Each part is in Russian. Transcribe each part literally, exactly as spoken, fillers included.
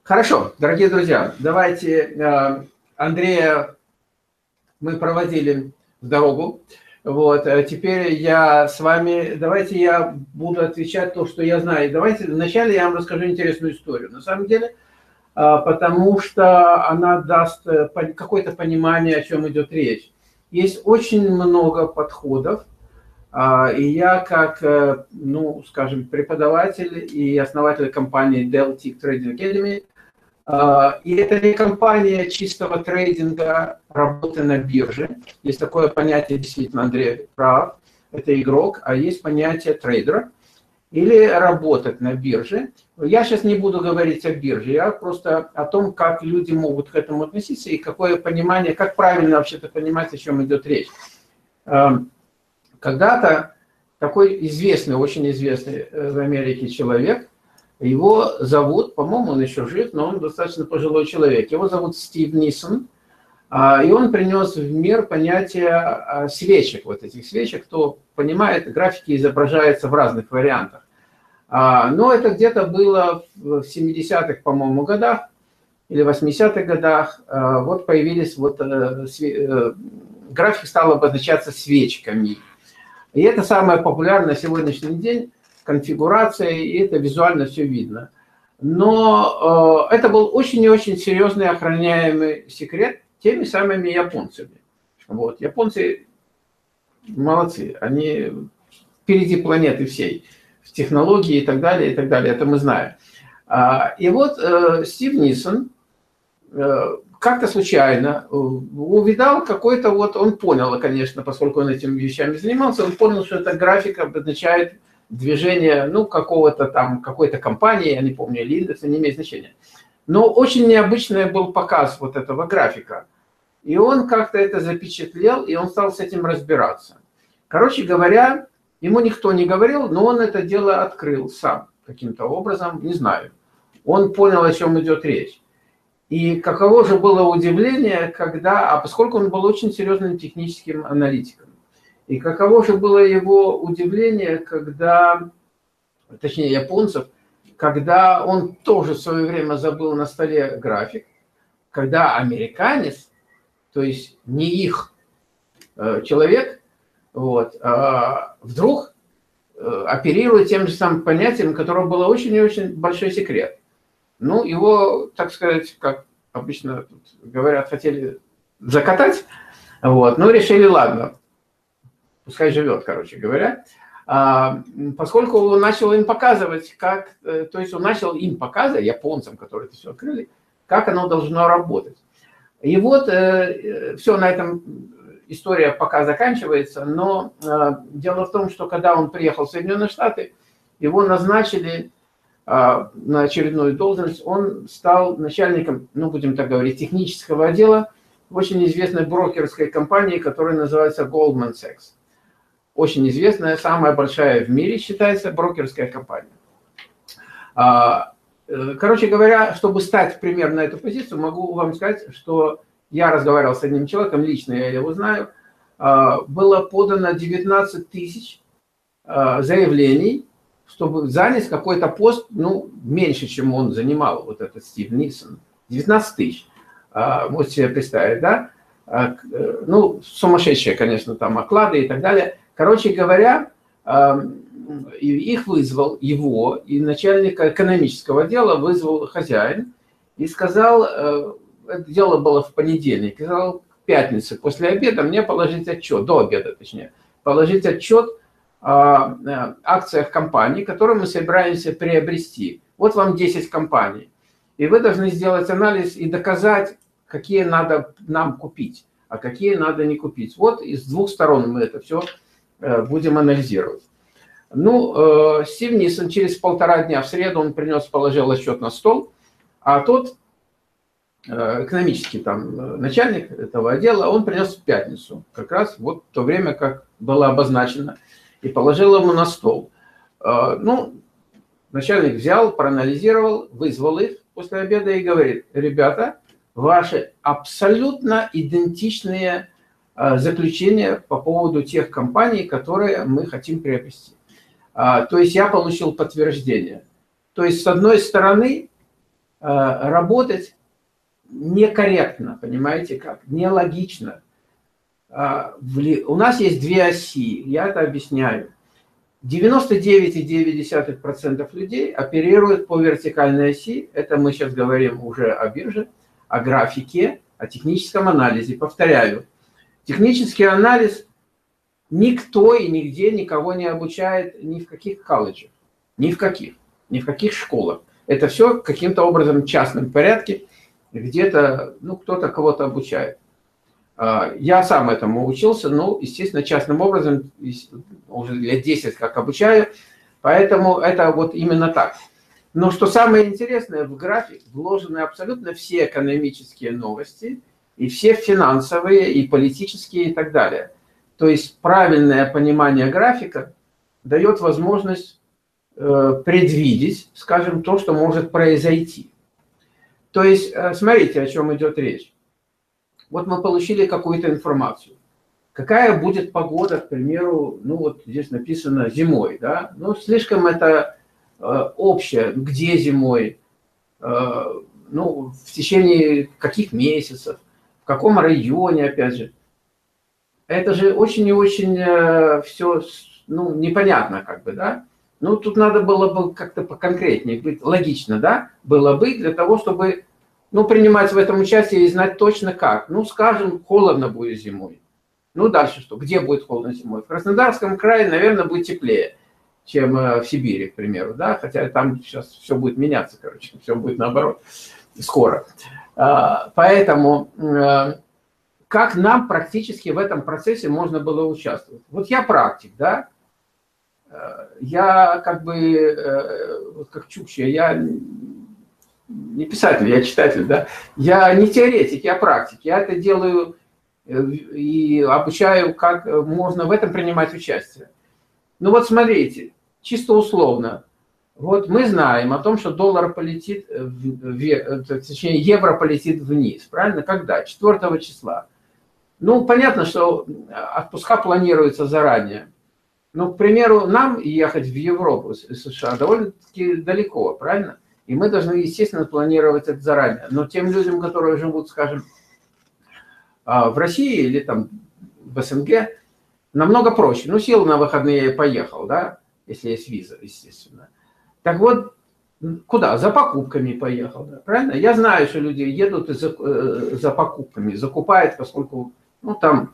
Хорошо, дорогие друзья, давайте Андрея мы проводили в дорогу. Вот, теперь я с вами, давайте я буду отвечать то, что я знаю. Давайте вначале я вам расскажу интересную историю. На самом деле, потому что она даст какое-то понимание, о чем идет речь. Есть очень много подходов, и я как, ну, скажем, преподаватель и основатель компании Dell Tick Trading Academy, и это не компания чистого трейдинга, работы на бирже. Есть такое понятие, действительно, Андрей прав, это игрок, а есть понятие трейдера или работать на бирже. Я сейчас не буду говорить о бирже, я просто о том, как люди могут к этому относиться и какое понимание, как правильно вообще-то понимать, о чем идет речь. Когда-то такой известный, очень известный в Америке человек, его зовут, по-моему, он еще жив, но он достаточно пожилой человек. Его зовут Стив Нисон, и он принес в мир понятие свечек. Вот этих свечек, кто понимает, графики изображаются в разных вариантах. Но это где-то было в семидесятых, по-моему, годах или восьмидесятых годах. Вот появились, вот график стал обозначаться свечками. И это самое популярное на сегодняшний день. Конфигурация, и это визуально все видно. Но э, это был очень и очень серьезный охраняемый секрет теми самыми японцами. Вот. Японцы молодцы, они впереди планеты всей, в технологии и так далее, и так далее, это мы знаем. А, и вот э, Стив Нисон э, как-то случайно увидал какой-то, вот он понял, конечно, поскольку он этими вещами занимался, он понял, что эта графика обозначает движение, ну, какого-то там, какой-то компании, я не помню, или индекса, не имеет значения. Но очень необычный был показ вот этого графика. И он как-то это запечатлел, и он стал с этим разбираться. Короче говоря, ему никто не говорил, но он это дело открыл сам каким-то образом, не знаю. Он понял, о чем идет речь. И каково же было удивление, когда, а поскольку он был очень серьезным техническим аналитиком, и каково же было его удивление, когда, точнее, японцев, когда он тоже в свое время забыл на столе график, когда американец, то есть не их э, человек, вот, а вдруг э, оперирует тем же самым понятием, которое было очень и очень большой секрет. Ну, его, так сказать, как обычно тут говорят, хотели закатать, вот, но решили, ладно. Пускай живет, короче говоря, поскольку он начал им показывать, как, то есть он начал им показывать, японцам, которые это все открыли, как оно должно работать. И вот все, на этом история пока заканчивается, но дело в том, что когда он приехал в Соединенные Штаты, его назначили на очередную должность, он стал начальником, ну будем так говорить, технического отдела в очень известной брокерской компании, которая называется Goldman Sachs. Очень известная, самая большая в мире считается брокерская компания. Короче говоря, чтобы стать примерно на эту позицию, могу вам сказать, что я разговаривал с одним человеком, лично я его знаю, было подано девятнадцать тысяч заявлений, чтобы занять какой-то пост, ну, меньше, чем он занимал, вот этот Стив Нисон. девятнадцать тысяч, можете себе представить, да? Ну, сумасшедшие, конечно, там оклады и так далее. Короче говоря, их вызвал его, и начальника экономического отдела вызвал хозяин и сказал, это дело было в понедельник, сказал, в пятницу после обеда мне положить отчет, до обеда точнее, положить отчет о акциях компании, которые мы собираемся приобрести. Вот вам десять компаний. И вы должны сделать анализ и доказать, какие надо нам купить, а какие надо не купить. Вот из двух сторон мы это все будем анализировать. Ну, Стив Нисон через полтора дня в среду он принес, положил отчет на стол, а тот экономический там начальник этого отдела, он принес в пятницу, как раз вот в то время, как было обозначено, и положил ему на стол. Ну, начальник взял, проанализировал, вызвал их после обеда и говорит, ребята, ваши абсолютно идентичные заключения по поводу тех компаний, которые мы хотим приобрести. То есть я получил подтверждение. То есть с одной стороны работать некорректно, понимаете как, нелогично. У нас есть две оси, я это объясняю. девяносто девять и девять десятых процента людей оперируют по вертикальной оси, это мы сейчас говорим уже о бирже, о графике, о техническом анализе. Повторяю, технический анализ никто и нигде никого не обучает ни в каких колледжах, ни в каких, ни в каких школах. Это все каким-то образом в частном порядке, где-то, ну, кто-то кого-то обучает. Я сам этому учился, ну, естественно, частным образом, уже лет десять как обучаю, поэтому это вот именно так. Но что самое интересное, в график вложены абсолютно все экономические новости, и все финансовые, и политические, и так далее. То есть правильное понимание графика дает возможность э, предвидеть, скажем, то, что может произойти. То есть, э, смотрите, о чем идет речь. Вот мы получили какую-то информацию. Какая будет погода, к примеру, ну вот здесь написано зимой, да? Ну, слишком это э, общее, где зимой, э, ну, в течение каких месяцев, в каком районе, опять же. Это же очень и очень э, все, ну, непонятно, как бы, да? Ну, тут надо было бы как-то поконкретнее быть, логично, да? Было бы для того, чтобы, ну, принимать в этом участие и знать точно как. Ну, скажем, холодно будет зимой. Ну, дальше что? Где будет холодно зимой? В Краснодарском крае, наверное, будет теплее, чем в Сибири, к примеру, да? Хотя там сейчас все будет меняться, короче, все будет наоборот скоро. Поэтому как нам практически в этом процессе можно было участвовать? Вот я практик, да? Я как бы, вот как Чукча, я не писатель, я читатель, да? Я не теоретик, я практик. Я это делаю и обучаю, как можно в этом принимать участие. Ну вот смотрите, чисто условно. Вот мы знаем о том, что доллар полетит, точнее евро полетит вниз, правильно? Когда? четвёртого числа. Ну, понятно, что отпуска планируются заранее. Но, к примеру, нам ехать в Европу из США довольно-таки далеко, правильно? И мы должны, естественно, планировать это заранее. Но тем людям, которые живут, скажем, в России или там в СНГ, намного проще. Ну, сел на выходные и поехал, да, если есть виза, естественно. Так вот, куда? За покупками поехал, да, правильно? Я знаю, что люди едут за, за покупками, закупают, поскольку, ну, там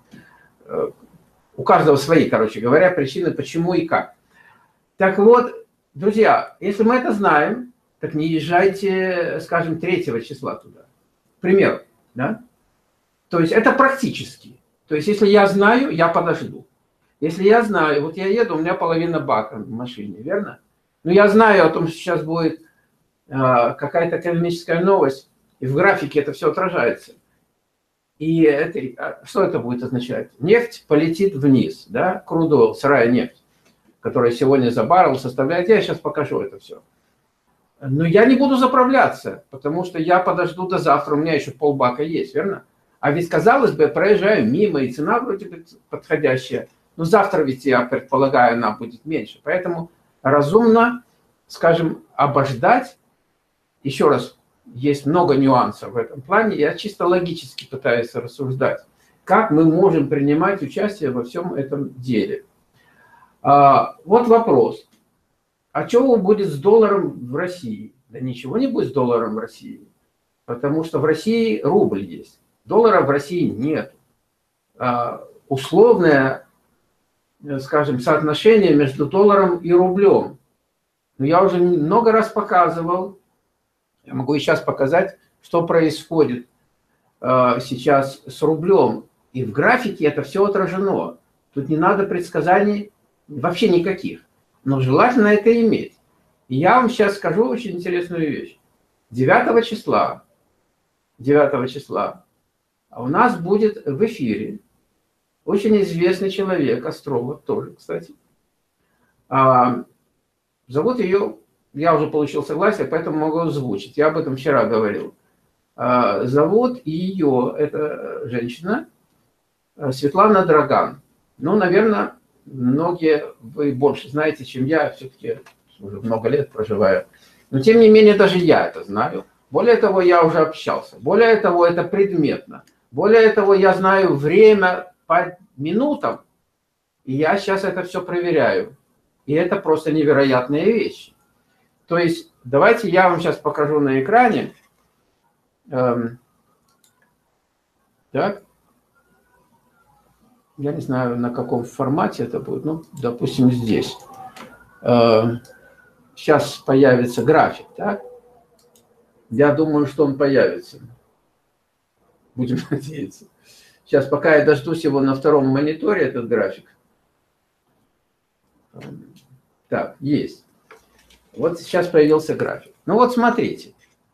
у каждого свои, короче говоря, причины, почему и как. Так вот, друзья, если мы это знаем, так не езжайте, скажем, третьего числа туда. К примеру, да? То есть это практически. То есть если я знаю, я подожду. Если я знаю, вот я еду, у меня половина бака в машине, верно? Но я знаю о том, что сейчас будет э, какая-то экономическая новость, и в графике это все отражается. И это, что это будет означать? Нефть полетит вниз, да? Crude oil, сырая нефть, которая сегодня за баррел составляет, я сейчас покажу это все. Но я не буду заправляться, потому что я подожду до завтра, у меня еще полбака есть, верно? А ведь, казалось бы, я проезжаю мимо, и цена вроде бы подходящая. Но завтра ведь, я предполагаю, она будет меньше. Поэтому разумно, скажем, обождать. Еще раз, есть много нюансов в этом плане. Я чисто логически пытаюсь рассуждать, как мы можем принимать участие во всем этом деле. А, вот вопрос. А что будет с долларом в России? Да ничего не будет с долларом в России. Потому что в России рубль есть. Доллара в России нет. А, условное, скажем, соотношение между долларом и рублем. Но я уже много раз показывал, я могу и сейчас показать, что происходит а, сейчас с рублем. И в графике это все отражено. Тут не надо предсказаний вообще никаких. Но желательно это иметь. И я вам сейчас скажу очень интересную вещь. девятого числа, девятого числа у нас будет в эфире очень известный человек, астролог тоже, кстати. А, зовут ее, я уже получил согласие, поэтому могу озвучить. Я об этом вчера говорил. А, зовут ее, это женщина, Светлана Драган. Ну, наверное, многие вы больше знаете, чем я, все-таки уже много лет проживаю Но тем не менее, даже я это знаю. Более того, я уже общался. Более того, это предметно. Более того, я знаю время по минутам. И я сейчас это все проверяю. И это просто невероятные вещи. То есть, давайте я вам сейчас покажу на экране. Эм, так. Я не знаю, на каком формате это будет. Ну, допустим, здесь. Эм, сейчас появится график, так? Я думаю, что он появится. Будем надеяться. Сейчас, пока я дождусь его на втором мониторе, этот график. Так, есть. Вот сейчас появился график. Ну вот смотрите.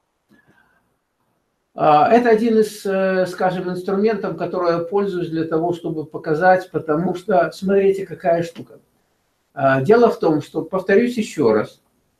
Это один из, скажем, инструментов, который я пользуюсь для того, чтобы показать, потому что, смотрите, какая штука. Дело в том, что, повторюсь еще раз,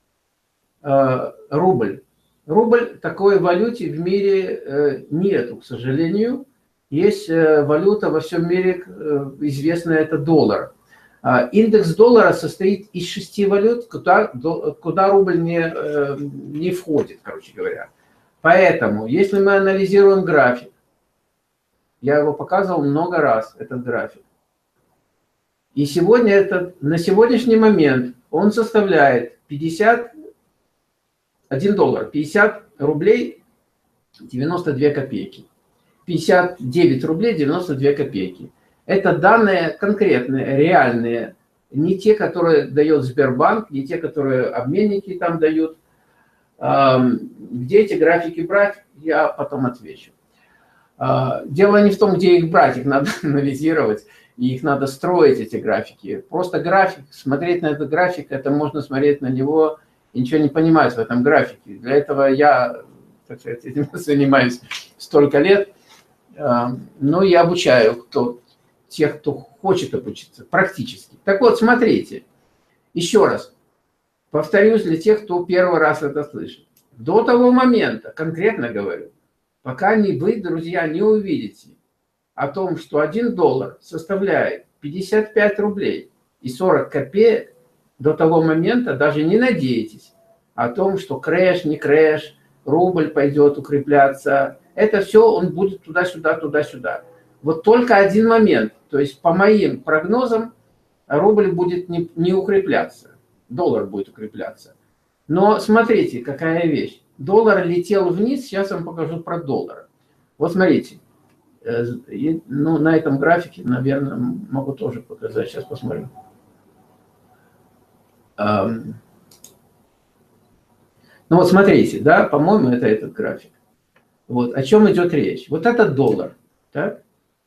рубль. Рубль такой валюте в мире нету, к сожалению. Есть валюта во всем мире, известная, это доллар. Индекс доллара состоит из шести валют, куда, куда рубль не, не входит, короче говоря. Поэтому, если мы анализируем график, я его показывал много раз, этот график, и сегодня это, на сегодняшний момент он составляет пятьдесят один доллар, пятьдесят рублей девяносто две копейки, пятьдесят девять рублей девяносто две копейки. Это данные конкретные, реальные, не те, которые дает Сбербанк, не те, которые обменники там дают. Где эти графики брать, я потом отвечу. Дело не в том, где их брать, их надо анализировать, и их надо строить, эти графики. Просто график, смотреть на этот график, это можно смотреть на него и ничего не понимать в этом графике. Для этого я, так сказать, этим занимаюсь столько лет, но и обучаю кто, тех, кто хочет обучиться, практически. Так вот, смотрите, еще раз. Повторюсь для тех, кто первый раз это слышит. До того момента, конкретно говорю, пока не вы, друзья, не увидите о том, что один доллар составляет пятьдесят пять рублей и сорок копеек, до того момента даже не надейтесь о том, что крэш, не крэш, рубль пойдет укрепляться. Это все, он будет туда-сюда, туда-сюда. Вот только один момент, то есть по моим прогнозам, рубль будет не, не укрепляться. Доллар будет укрепляться. Но смотрите, какая вещь. Доллар летел вниз, сейчас я вам покажу про доллар. Вот смотрите, ну, на этом графике, наверное, могу тоже показать, сейчас посмотрим. Ну вот смотрите, да, по-моему, это этот график. Вот, о чем идет речь. Вот этот доллар, так?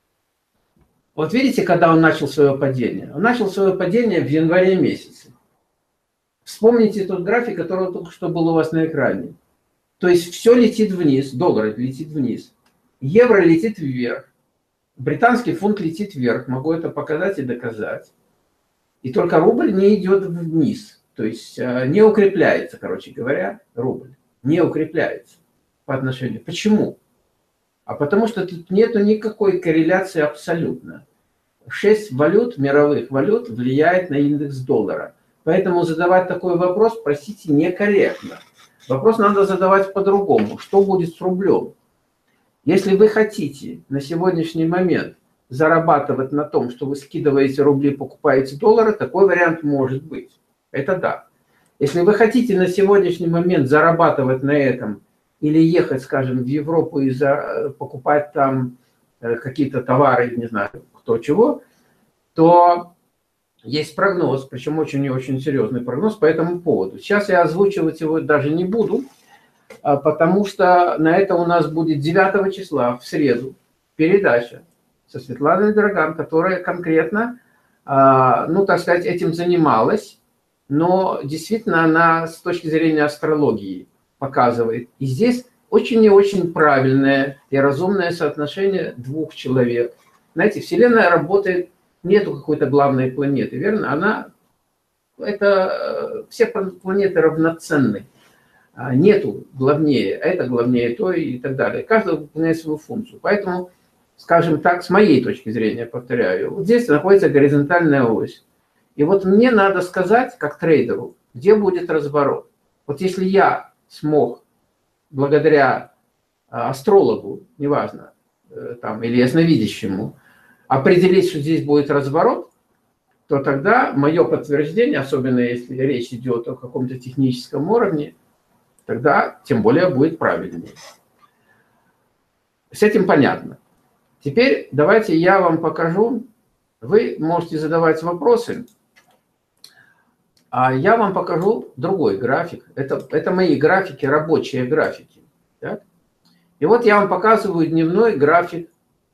Вот видите, когда он начал свое падение? Он начал свое падение в январе месяце. Вспомните тот график, который только что был у вас на экране. То есть все летит вниз, доллар летит вниз, евро летит вверх, британский фунт летит вверх, могу это показать и доказать. И только рубль не идет вниз, то есть не укрепляется, короче говоря, рубль не укрепляется по отношению. Почему? А потому что тут нету никакой корреляции абсолютно. Шесть валют, мировых валют, влияет на индекс доллара. Поэтому задавать такой вопрос, простите, некорректно. Вопрос надо задавать по-другому. Что будет с рублем? Если вы хотите на сегодняшний момент зарабатывать на том, что вы скидываете рубли, покупаете доллары, такой вариант может быть. Это да. Если вы хотите на сегодняшний момент зарабатывать на этом или ехать, скажем, в Европу и за, покупать там какие-то товары, не знаю, кто чего, то есть прогноз, причем очень и очень серьезный прогноз по этому поводу. Сейчас я озвучивать его даже не буду, потому что на это у нас будет девятого числа, в среду, передача со Светланой Драган, которая конкретно, ну, так сказать, этим занималась, но действительно она с точки зрения астрологии показывает. И здесь очень и очень правильное и разумное соотношение двух человек. Знаете, Вселенная работает, нету какой-то главной планеты, верно? Она, это, все планеты равноценны. Нету главнее, это главнее то и так далее. Каждый выполняет свою функцию. Поэтому, скажем так, с моей точки зрения, повторяю, вот здесь находится горизонтальная ось. И вот мне надо сказать, как трейдеру, где будет разворот. Вот если я смог, благодаря астрологу, неважно, там, или ясновидящему, определить, что здесь будет разворот, то тогда мое подтверждение, особенно если речь идет о каком-то техническом уровне, тогда тем более будет правильнее. С этим понятно. Теперь давайте я вам покажу. Вы можете задавать вопросы, а я вам покажу другой график. Это, это мои графики, рабочие графики. Так? И вот я вам показываю дневной график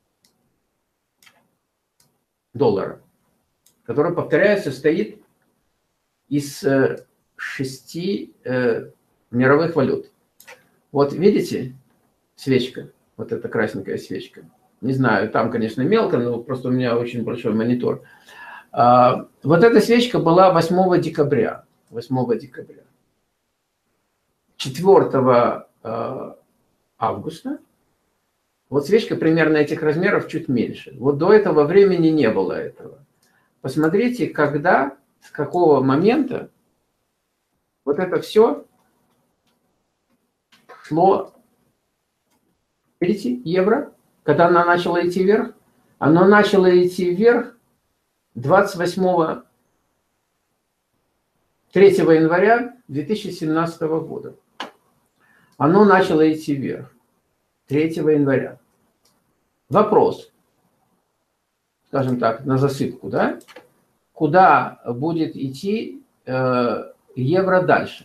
доллара, который, повторяю, состоит из э, шести э, мировых валют. Вот видите свечка, вот эта красненькая свечка. Не знаю, там, конечно, мелко, но просто у меня очень большой монитор. А, вот эта свечка была восьмого декабря. восьмого декабря. четвёртого августа. Вот свечка примерно этих размеров, чуть меньше. Вот до этого времени не было этого. Посмотрите, когда, с какого момента вот это все шло, видите, евро, когда оно начало идти вверх. Оно начало идти вверх двадцать восьмого, третьего января две тысячи семнадцатого года. Оно начало идти вверх третьего января. Вопрос, скажем так, на засыпку, да? Куда будет идти э, евро дальше?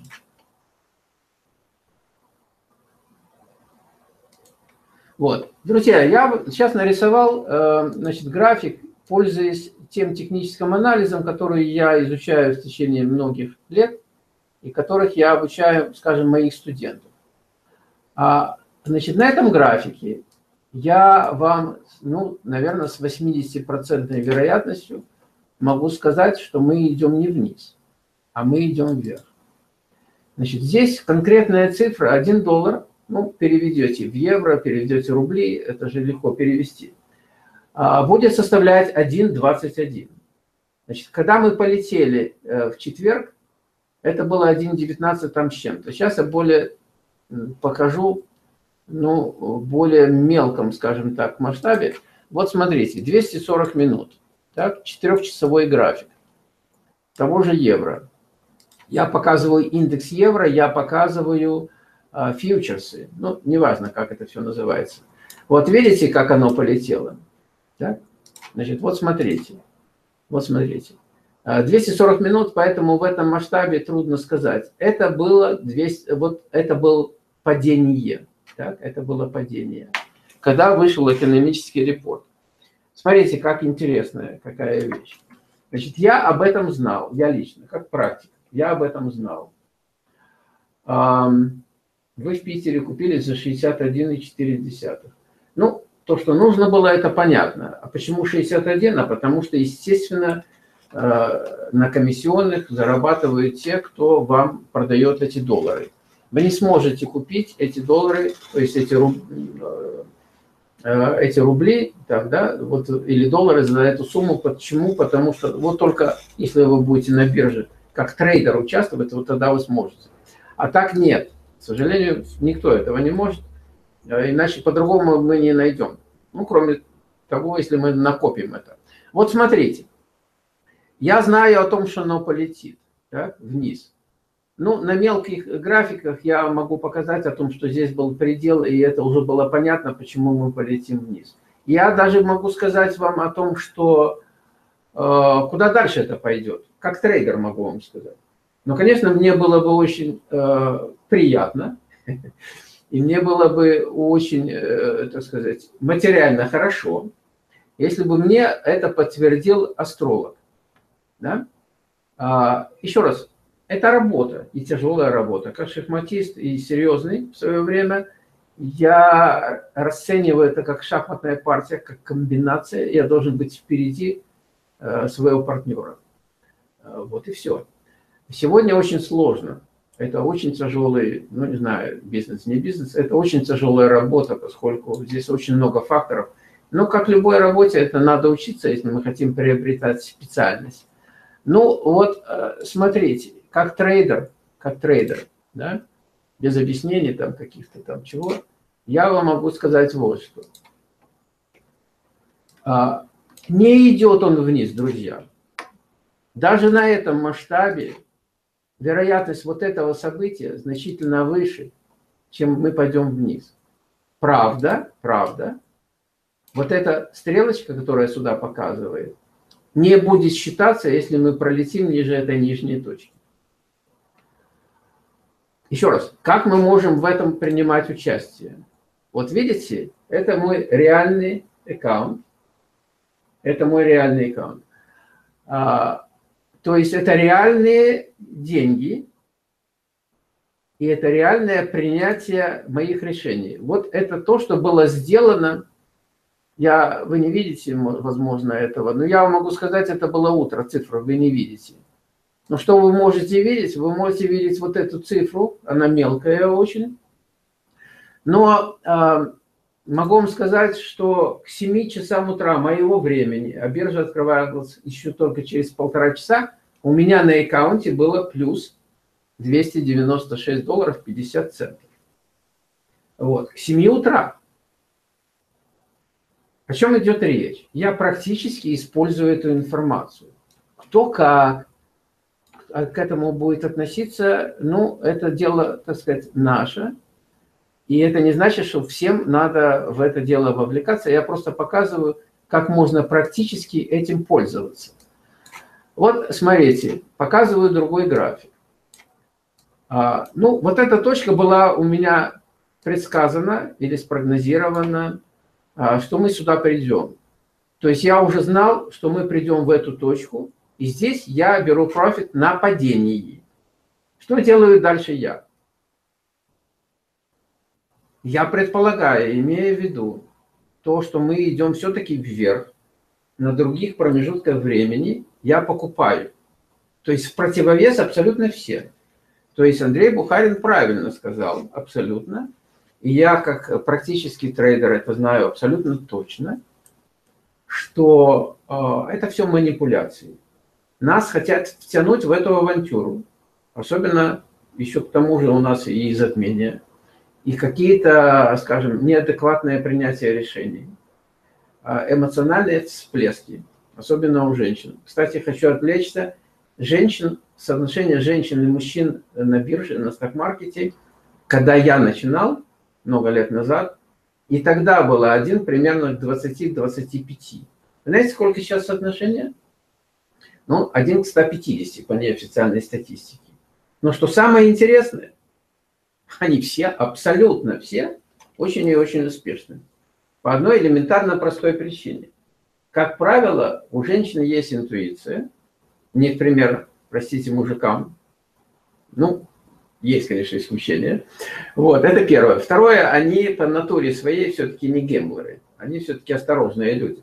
Вот, друзья, я сейчас нарисовал, э, значит, график, пользуясь тем техническим анализом, который я изучаю в течение многих лет и которых я обучаю, скажем, моих студентов. А, значит, на этом графике я вам, ну, наверное, с восьмидесятипроцентной вероятностью могу сказать, что мы идем не вниз, а мы идем вверх. Значит, здесь конкретная цифра один доллар, ну, переведете в евро, переведете в рубли, это же легко перевести, будет составлять один двадцать один. Значит, когда мы полетели в четверг, это было один девятнадцать там с чем-то. Сейчас я более покажу, ну, более мелком, скажем так, масштабе. Вот смотрите, двести сорок минут, так, четырехчасовой график того же евро. Я показываю индекс евро, я показываю а, фьючерсы, ну, неважно, как это все называется. Вот видите, как оно полетело? Так? Значит, вот смотрите, вот смотрите. двести сорок минут, поэтому в этом масштабе трудно сказать. Это было двести, вот это было падение, так? Это было падение. Когда вышел экономический репорт. Смотрите, как интересная какая вещь. Значит, я об этом знал, я лично, как практик, я об этом знал. Вы в Питере купили за шестьдесят один и четыре десятых. Ну, то, что нужно было, это понятно. А почему шестьдесят один? А потому что, естественно, на комиссионных зарабатывают те, кто вам продает эти доллары. Вы не сможете купить эти доллары, то есть эти рубли, эти рубли так, да, вот, или доллары за эту сумму. Почему? Потому что вот только если вы будете на бирже как трейдер участвовать, вот тогда вы сможете. А так нет. К сожалению, никто этого не может. Иначе по-другому мы не найдем. Ну, кроме того, если мы накопим это. Вот смотрите. Я знаю о том, что оно полетит, да, вниз. Ну, на мелких графиках я могу показать о том, что здесь был предел, и это уже было понятно, почему мы полетим вниз. Я даже могу сказать вам о том, что э, куда дальше это пойдет. Как трейдер могу вам сказать. Но, конечно, мне было бы очень э, приятно, и мне было бы очень, э, так сказать, материально хорошо, если бы мне это подтвердил астролог. Да? А, еще раз, это работа, и тяжелая работа. Как шахматист и серьезный в свое время, я расцениваю это как шахматная партия, как комбинация. Я должен быть впереди э, своего партнера. Вот и все. Сегодня очень сложно. Это очень тяжелый, ну не знаю, бизнес, не бизнес. Это очень тяжелая работа, поскольку здесь очень много факторов. Но как в любой работе, это надо учиться, если мы хотим приобретать специальность. Ну вот, смотрите, как трейдер, как трейдер, да, без объяснений там каких-то там чего, я вам могу сказать вот что. А, не идет он вниз, друзья. Даже на этом масштабе вероятность вот этого события значительно выше, чем мы пойдем вниз. Правда, правда, вот эта стрелочка, которая сюда показывает, не будет считаться, если мы пролетим ниже этой нижней точки. Еще раз, как мы можем в этом принимать участие? Вот видите, это мой реальный аккаунт. Это мой реальный аккаунт. А, то есть это реальные деньги, и это реальное принятие моих решений. Вот это то, что было сделано. Я, вы не видите, возможно, этого, но я вам могу сказать, это было утро, цифру вы не видите. Но что вы можете видеть? Вы можете видеть вот эту цифру, она мелкая очень. Но э, могу вам сказать, что к семи часам утра моего времени, а биржа открывалась еще только через полтора часа, у меня на аккаунте было плюс двести девяносто шесть долларов пятьдесят центов. Вот, к семи утра. О чем идет речь? Я практически использую эту информацию. Кто как к этому будет относиться, ну, это дело, так сказать, наше. И это не значит, что всем надо в это дело вовлекаться. Я просто показываю, как можно практически этим пользоваться. Вот, смотрите, показываю другой график. А, ну, вот эта точка была у меня предсказана или спрогнозирована, а, что мы сюда придем. То есть я уже знал, что мы придем в эту точку, и здесь я беру профит на падении. Что делаю дальше я? Я предполагаю, имея в виду то, что мы идем все-таки вверх, на других промежутках времени я покупаю. То есть в противовес абсолютно все. То есть Андрей Бухарин правильно сказал, абсолютно. И я как практический трейдер это знаю абсолютно точно, что э, это все манипуляции. Нас хотят втянуть в эту авантюру. Особенно еще к тому же у нас и затмение, и какие-то, скажем, неадекватное принятие решений, эмоциональные всплески, особенно у женщин. Кстати, хочу отвлечься. Женщин, соотношение женщин и мужчин на бирже, на сток-маркете, когда я начинал, много лет назад, и тогда было один примерно к двадцати двадцати пяти. Знаете, сколько сейчас соотношение? Ну, один к ста пятидесяти по неофициальной статистике. Но что самое интересное, они все, абсолютно все, очень и очень успешны. По одной элементарно простой причине. Как правило, у женщин есть интуиция. Не в пример, простите, мужикам. Ну, есть, конечно, исключения. Вот, это первое. Второе, они по натуре своей все-таки не гэмблеры. Они все-таки осторожные люди.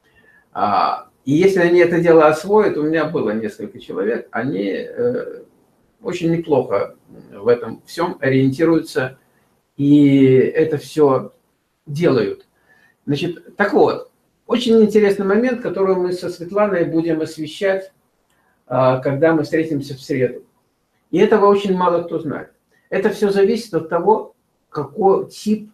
А, и если они это дело освоят, у меня было несколько человек, они э, очень неплохо в этом всем ориентируются и это все делают. Значит, так вот, очень интересный момент, который мы со Светланой будем освещать, когда мы встретимся в среду. И этого очень мало кто знает. Это все зависит от того, какой тип,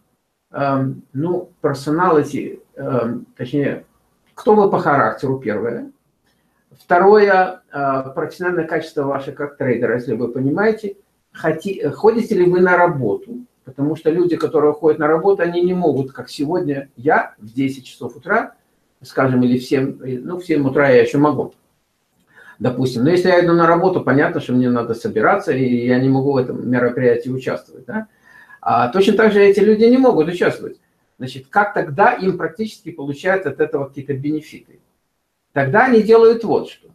ну, персоналити, точнее, кто вы по характеру, первое. Второе, профессиональное качество ваше как трейдера, если вы понимаете, ходите ли вы на работу. Потому что люди, которые ходят на работу, они не могут, как сегодня я, в десять часов утра, скажем, или в семь, ну, в семь утра я еще могу, допустим. Но если я иду на работу, понятно, что мне надо собираться, и я не могу в этом мероприятии участвовать. Да? А точно так же эти люди не могут участвовать. Значит, как тогда им практически получают от этого какие-то бенефиты? Тогда они делают вот что.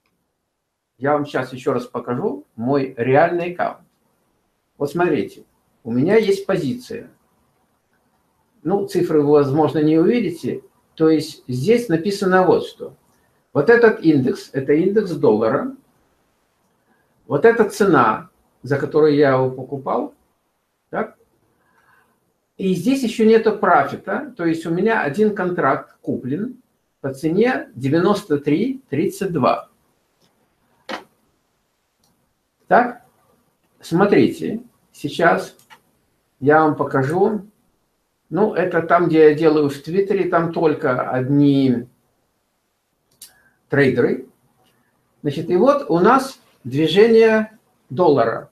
Я вам сейчас еще раз покажу мой реальный аккаунт. Вот смотрите. У меня есть позиция. Ну, цифры вы, возможно, не увидите. То есть здесь написано вот что. Вот этот индекс, это индекс доллара. Вот эта цена, за которую я его покупал. Так? И здесь еще нету профита. То есть у меня один контракт куплен по цене девяносто три тридцать два. Так? Смотрите. сейчас я вам покажу. Ну, это там, где я делаю в Твиттере, там только одни трейдеры. Значит, и вот у нас движение доллара.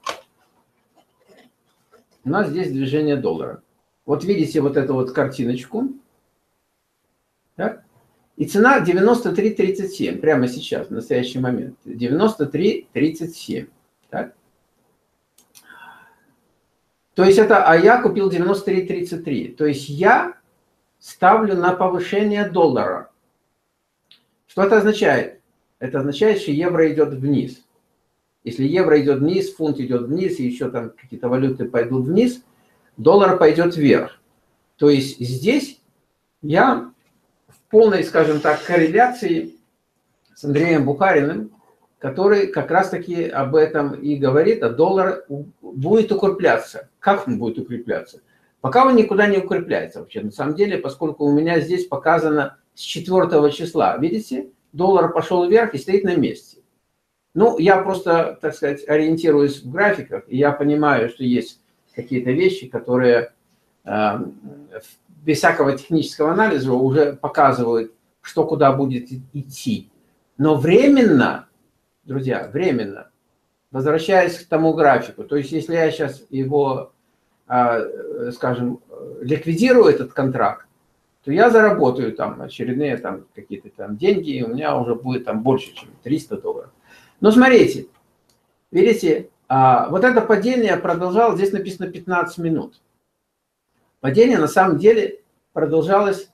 У нас здесь движение доллара. Вот видите вот эту вот картиночку. Так? И цена девяносто три тридцать семь. Прямо сейчас, в настоящий момент. девяносто три тридцать семь. Так? То есть это, а я купил девяносто три тридцать три. То есть я ставлю на повышение доллара. Что это означает? Это означает, что евро идет вниз. Если евро идет вниз, фунт идет вниз, и еще там какие-то валюты пойдут вниз, доллар пойдет вверх. То есть здесь я в полной, скажем так, корреляции с Андреем Бухариным, который как раз-таки об этом и говорит, а доллар будет укрепляться. Как он будет укрепляться? Пока он никуда не укрепляется вообще. На самом деле, поскольку у меня здесь показано с четвёртого числа, видите, доллар пошел вверх и стоит на месте. Ну, я просто, так сказать, ориентируюсь в графиках, и я понимаю, что есть какие-то вещи, которые э, без всякого технического анализа уже показывают, что куда будет идти. Но временно, друзья, временно, возвращаясь к тому графику, то есть если я сейчас его, э, скажем, ликвидирую, этот контракт, то я заработаю там очередные там какие-то там деньги, и у меня уже будет там больше, чем триста долларов. Но смотрите, видите, а, вот это падение продолжалось, здесь написано пятнадцать минут. Падение на самом деле продолжалось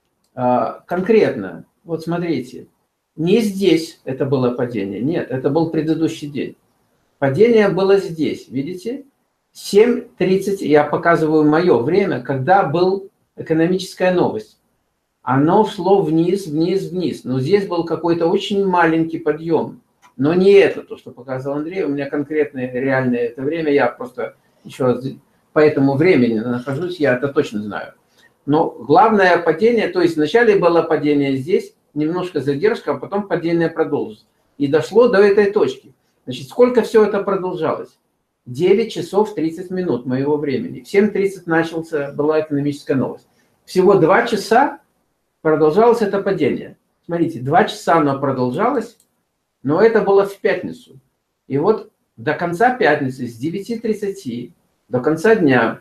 а, конкретно. Вот смотрите, не здесь это было падение, нет, это был предыдущий день. Падение было здесь, видите, семь тридцать, я показываю мое время, когда был экономическая новость. Оно шло вниз, вниз, вниз, но здесь был какой-то очень маленький подъем. Но не это, то, что показал Андрей, у меня конкретное, реальное это время, я просто еще раз по этому времени нахожусь, я это точно знаю. Но главное падение, то есть вначале было падение здесь, немножко задержка, а потом падение продолжилось. И дошло до этой точки. Значит, сколько все это продолжалось? девять часов тридцать минут моего времени. В семь тридцать начался, была экономическая новость. Всего два часа продолжалось это падение. Смотрите, два часа оно продолжалось. Но это было в пятницу. И вот до конца пятницы, с девяти тридцати до конца дня,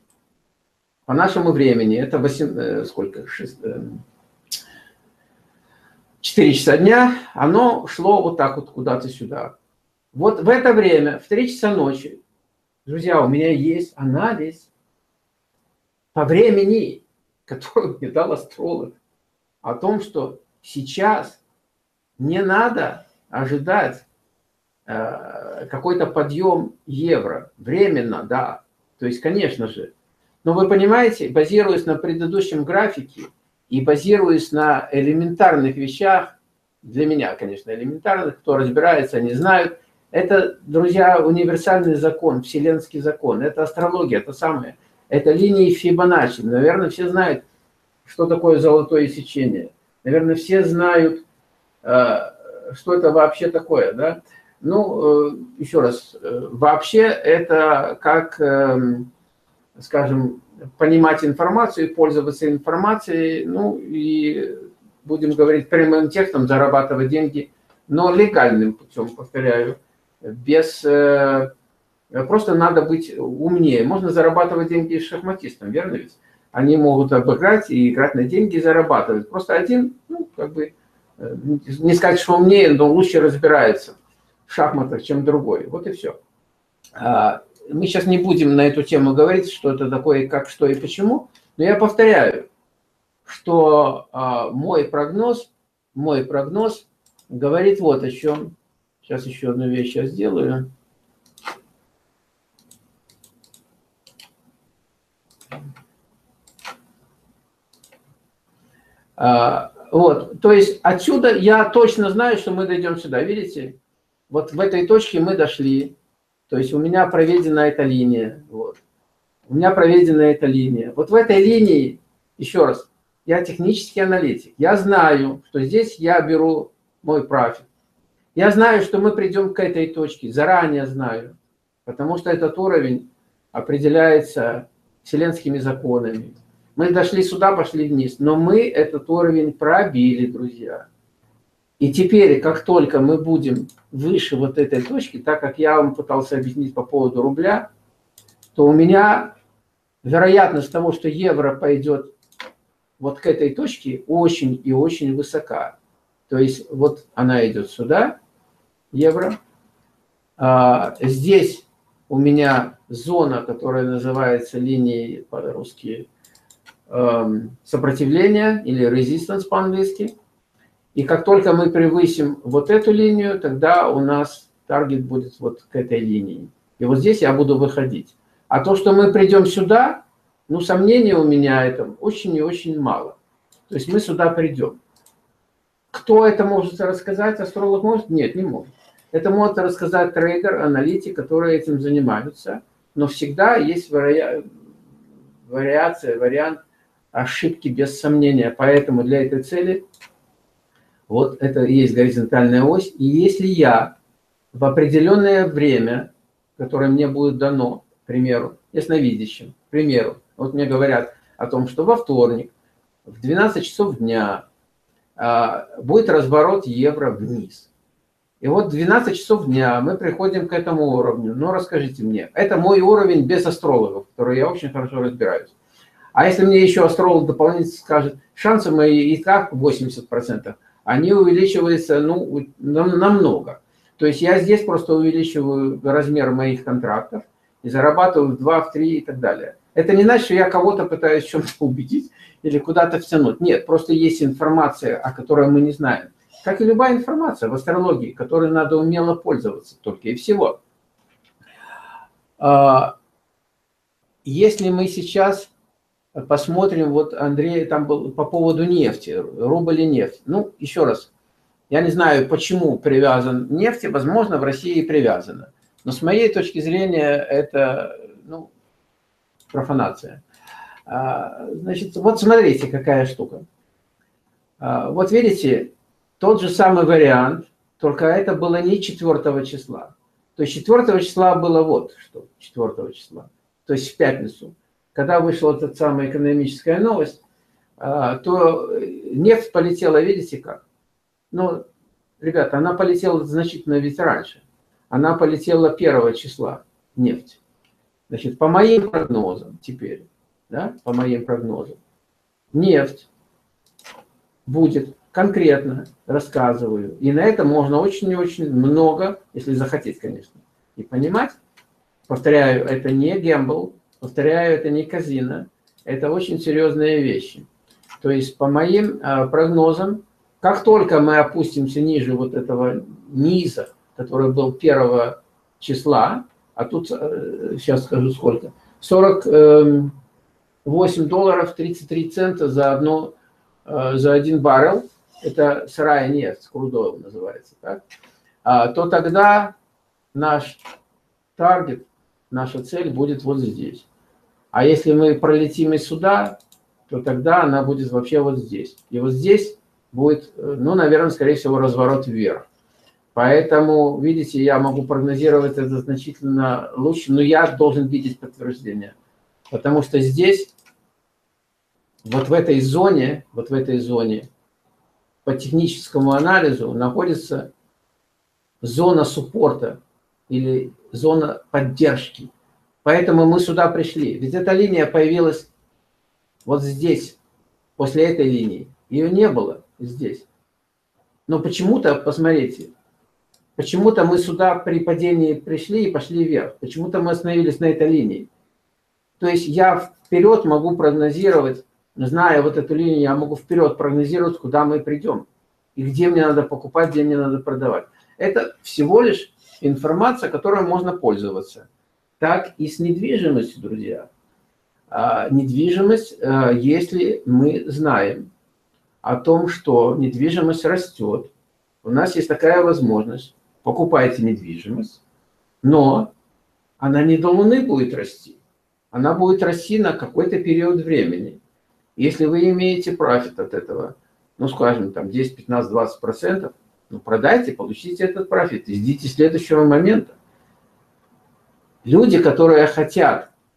по нашему времени, это восемь, сколько, шесть, четыре часа дня, оно шло вот так вот куда-то сюда. Вот в это время, в три часа ночи, друзья, у меня есть анализ по времени, который мне дал астролог, о том, что сейчас не надо ожидать э, какой-то подъем евро. Временно, да. То есть, конечно же. Но вы понимаете, базируясь на предыдущем графике и базируясь на элементарных вещах, для меня, конечно, элементарных, кто разбирается, они знают, это, друзья, универсальный закон, вселенский закон, это астрология, это самое, это линии Фибоначчи. Наверное, все знают, что такое золотое сечение. Наверное, все знают, э, что это вообще такое, да? Ну, еще раз, вообще это как, скажем, понимать информацию, пользоваться информацией, ну и, будем говорить прямым текстом, зарабатывать деньги, но легальным путем, повторяю, без... Просто надо быть умнее. Можно зарабатывать деньги с шахматистом, верно ведь? Они могут обыграть и играть на деньги и зарабатывать. Просто один, ну, как бы, не сказать, что умнее, но лучше разбирается в шахматах, чем другой. Вот и все. Мы сейчас не будем на эту тему говорить, что это такое, как, что и почему. Но я повторяю, что мой прогноз, мой прогноз говорит вот о чем. Сейчас еще одну вещь я сделаю. Вот, то есть отсюда я точно знаю, что мы дойдем сюда. Видите? Вот в этой точке мы дошли. То есть у меня проведена эта линия. Вот. У меня проведена эта линия. Вот в этой линии, еще раз, я технический аналитик. Я знаю, что здесь я беру мой профит. Я знаю, что мы придем к этой точке. Заранее знаю. Потому что этот уровень определяется вселенскими законами. Мы дошли сюда, пошли вниз, но мы этот уровень пробили, друзья. И теперь, как только мы будем выше вот этой точки, так как я вам пытался объяснить по поводу рубля, то у меня вероятность того, что евро пойдет вот к этой точке, очень и очень высока. То есть вот она идет сюда, евро. А здесь у меня зона, которая называется линией по-русски эм, сопротивления или resistance по-английски. И как только мы превысим вот эту линию, тогда у нас таргет будет вот к этой линии. И вот здесь я буду выходить. А то, что мы придем сюда, ну, сомнений у меня это очень и очень мало. То есть мы сюда придем. Кто это может рассказать? Астролог может? Нет, не может. Это может рассказать трейдер, аналитик, которые этим занимаются. Но всегда есть вари... вариация, вариант ошибки без сомнения. Поэтому для этой цели вот это и есть горизонтальная ось. И если я в определенное время, которое мне будет дано, к примеру, ясновидящим, к примеру, вот мне говорят о том, что во вторник в двенадцать часов дня а, будет разворот евро вниз. И вот в двенадцать часов дня мы приходим к этому уровню. Ну, расскажите мне, это мой уровень без астрологов, в который я очень хорошо разбираюсь. А если мне еще астролог дополнительно скажет, шансы мои и так восемьдесят процентов, они увеличиваются, ну, намного. То есть я здесь просто увеличиваю размер моих контрактов и зарабатываю в два, в три и так далее. Это не значит, что я кого-то пытаюсь в чем-то убедить или куда-то втянуть. Нет, просто есть информация, о которой мы не знаем. Как и любая информация в астрологии, которой надо умело пользоваться только и всего. Если мы сейчас посмотрим, вот Андрей там был по поводу нефти, рубль и нефть. Ну, еще раз, я не знаю, почему привязан к нефти, возможно, в России привязано. Но с моей точки зрения это, ну, профанация. Значит, вот смотрите, какая штука. Вот видите, тот же самый вариант, только это было не четвёртого числа. То есть четвёртого числа было вот что, четвёртого числа, то есть в пятницу. Когда вышла эта самая экономическая новость, то нефть полетела, видите как? Ну, ребята, она полетела значительно ведь раньше. Она полетела первого числа, нефть. Значит, по моим прогнозам теперь, да, по моим прогнозам, нефть будет конкретно, рассказываю. И на это можно очень и очень много, если захотеть, конечно, и понимать. Повторяю, это не гэмбл, повторяю, это не казино, это очень серьезные вещи. То есть по моим э, прогнозам, как только мы опустимся ниже вот этого низа, который был первого числа, а тут, э, сейчас скажу сколько, сорок восемь долларов тридцать три цента за, одну, э, за один баррел, это сырая нефть, крудойл называется, так? А, то тогда наш таргет, наша цель будет вот здесь. А если мы пролетим и сюда, то тогда она будет вообще вот здесь. И вот здесь будет, ну, наверное, скорее всего, разворот вверх. Поэтому, видите, я могу прогнозировать это значительно лучше, но я должен видеть подтверждение. Потому что здесь, вот в этой зоне, вот в этой зоне, по техническому анализу находится зона суппорта или зона поддержки. Поэтому мы сюда пришли. Ведь эта линия появилась вот здесь, после этой линии. Ее не было здесь. Но почему-то, посмотрите, почему-то мы сюда при падении пришли и пошли вверх. Почему-то мы остановились на этой линии. То есть я вперед могу прогнозировать, зная вот эту линию, я могу вперед прогнозировать, куда мы придем. И где мне надо покупать, где мне надо продавать. Это всего лишь информация, которой можно пользоваться. Так и с недвижимостью, друзья. А недвижимость, если мы знаем о том, что недвижимость растет, у нас есть такая возможность. Покупайте недвижимость, но она не до Луны будет расти. Она будет расти на какой-то период времени. Если вы имеете профит от этого, ну, скажем, там десять, пятнадцать, двадцать процентов, ну, продайте, получите этот профит и ждите следующего момента. Люди, которые хотят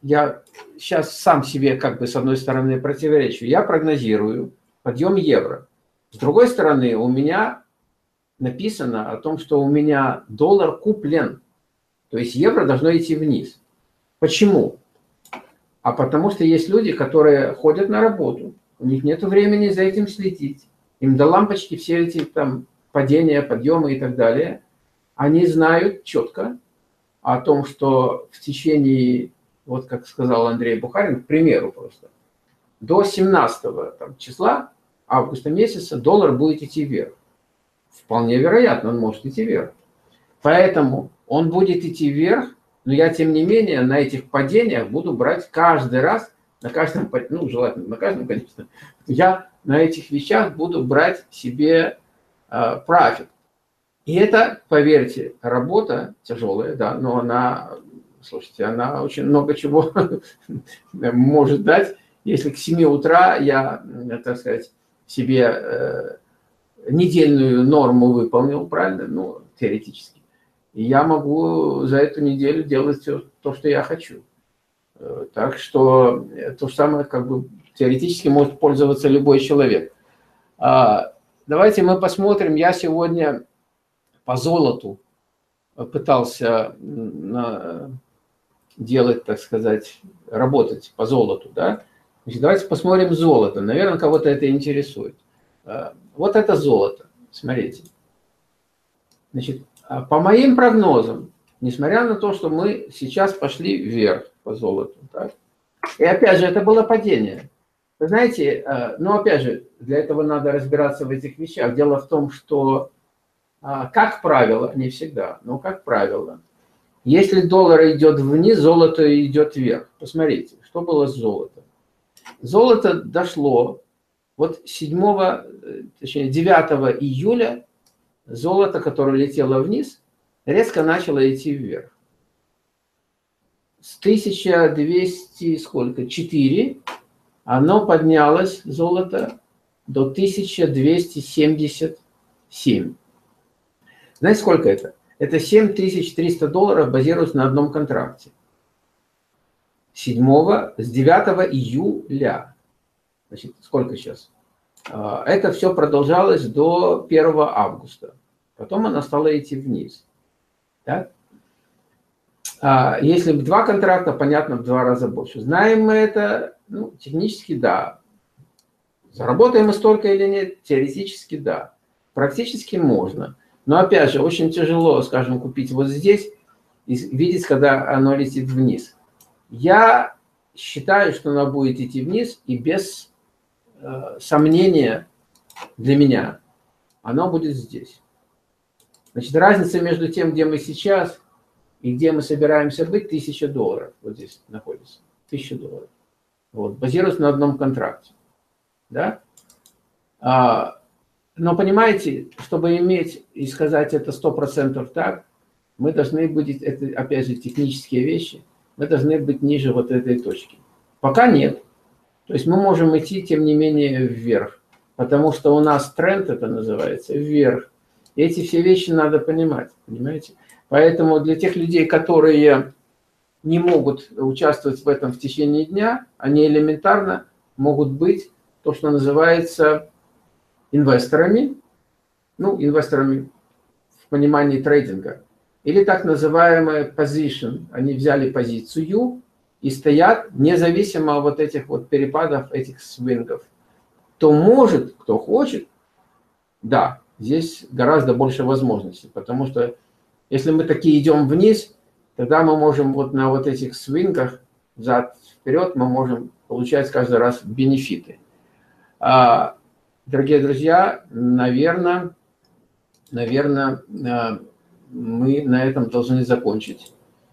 я сейчас сам себе как бы с одной стороны противоречу. Я прогнозирую подъем евро. С другой стороны, у меня написано о том, что у меня доллар куплен. То есть евро должно идти вниз. Почему? А потому что есть люди, которые ходят на работу. У них нет времени за этим следить. Им до лампочки все эти там падения, подъемы и так далее. Они знают четко о том, что в течение, вот как сказал Андрей Бухарин, к примеру просто, до семнадцатого там, числа августа месяца доллар будет идти вверх. Вполне вероятно, он может идти вверх. Поэтому он будет идти вверх, но я, тем не менее, на этих падениях буду брать каждый раз, на каждом, ну, желательно, на каждом, конечно, я на этих вещах буду брать себе э, профит. И это, поверьте, работа тяжелая, да, но она, слушайте, она очень много чего может дать. Если к семи утра я, так сказать, себе э, недельную норму выполнил, правильно, ну, теоретически, и я могу за эту неделю делать все то, что я хочу. Так что то же самое, как бы, теоретически может пользоваться любой человек. Давайте мы посмотрим. Я сегодня по золоту пытался делать, так сказать, работать по золоту. Да? Значит, давайте посмотрим золото. Наверное, кого-то это интересует. Вот это золото. Смотрите. Значит, по моим прогнозам, несмотря на то, что мы сейчас пошли вверх по золоту, так? И опять же, это было падение. Вы знаете, ну опять же, для этого надо разбираться в этих вещах. Дело в том, что, как правило, не всегда, но как правило, если доллар идет вниз, золото идет вверх. Посмотрите, что было с золотом. Золото дошло, вот седьмого, точнее девятого июля, золото, которое летело вниз, резко начало идти вверх. С тысяча двухсот, сколько, четыре, оно поднялось, золото, до тысячи двухсот семидесяти семи. Знаете, сколько это? Это семь тысяч триста долларов базируется на одном контракте. седьмого, с девятого июля. Значит, сколько сейчас? Это все продолжалось до первого августа. Потом она стала идти вниз. Так? А если два контракта, понятно, в два раза больше. Знаем мы это? Ну, технически да. Заработаем мы столько или нет? Теоретически да. Практически можно. Но опять же, очень тяжело, скажем, купить вот здесь и видеть, когда оно летит вниз. Я считаю, что она будет идти вниз, и без э, сомнения для меня оно будет здесь. Значит, разница между тем, где мы сейчас и где мы собираемся быть, тысяча долларов. Вот здесь находится. Тысяча долларов. Вот, базируется на одном контракте. Да? А, но понимаете, чтобы иметь и сказать это сто процентов так, мы должны быть, это опять же технические вещи, мы должны быть ниже вот этой точки. Пока нет. То есть мы можем идти, тем не менее, вверх. Потому что у нас тренд, это называется, вверх. И эти все вещи надо понимать, понимаете? Поэтому для тех людей, которые не могут участвовать в этом в течение дня, они элементарно могут быть то, что называется инвесторами, ну, инвесторами в понимании трейдинга, или так называемая position. Они взяли позицию и стоят независимо от вот этих вот перепадов, этих свингов. Кто может, кто хочет, да, здесь гораздо больше возможностей, потому что если мы такие идем вниз, тогда мы можем вот на вот этих свингах взад-вперед мы можем получать каждый раз бенефиты. А, дорогие друзья, наверное, наверное, мы на этом должны закончить.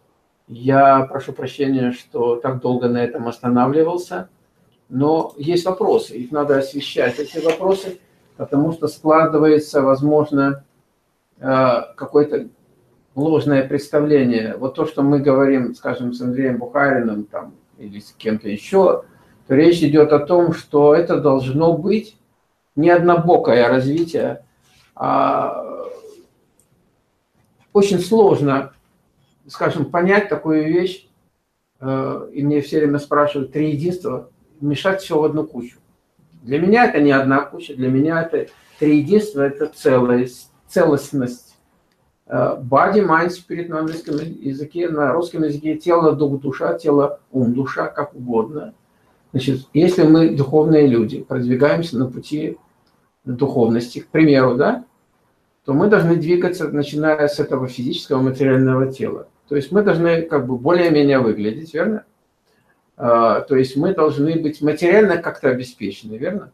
Я прошу прощения, что так долго на этом останавливался, но есть вопросы, их надо освещать, эти вопросы, потому что складывается, возможно, какое-то ложное представление. Вот то, что мы говорим, скажем, с Андреем Бухариным там, или с кем-то еще, то речь идет о том, что это должно быть не однобокое развитие, а очень сложно, скажем, понять такую вещь, и мне все время спрашивают, три единства, мешать все в одну кучу. Для меня это не одна куча, для меня это три единства, это целость, целостность. Body, mind, spirit на английском языке, на русском языке тело, дух, душа, тело, ум, душа, как угодно. Значит, если мы духовные люди, продвигаемся на пути духовности, к примеру, да, то мы должны двигаться, начиная с этого физического материального тела. То есть мы должны как бы более-менее выглядеть, верно? А, то есть мы должны быть материально как-то обеспечены, верно?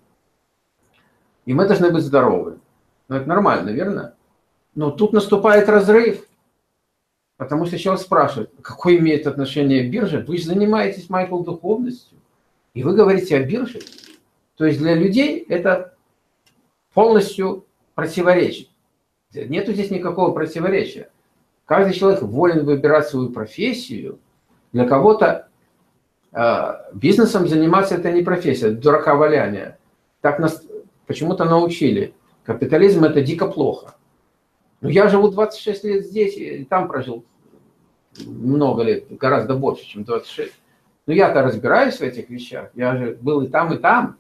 И мы должны быть здоровы. Ну, это нормально, верно? Но тут наступает разрыв, потому что человек спрашивает, какое имеет отношение биржа? Вы же занимаетесь, Майкл, духовностью, и вы говорите о бирже. То есть для людей это полностью противоречит. Нету здесь никакого противоречия. Каждый человек волен выбирать свою профессию. Для кого-то э, бизнесом заниматься это не профессия, это дураковаляние. Так нас почему-то научили. Капитализм это дико плохо. Но я живу двадцать шесть лет здесь, и там прожил много лет, гораздо больше, чем двадцать шесть. Но я-то разбираюсь в этих вещах. Я же был и там, и там.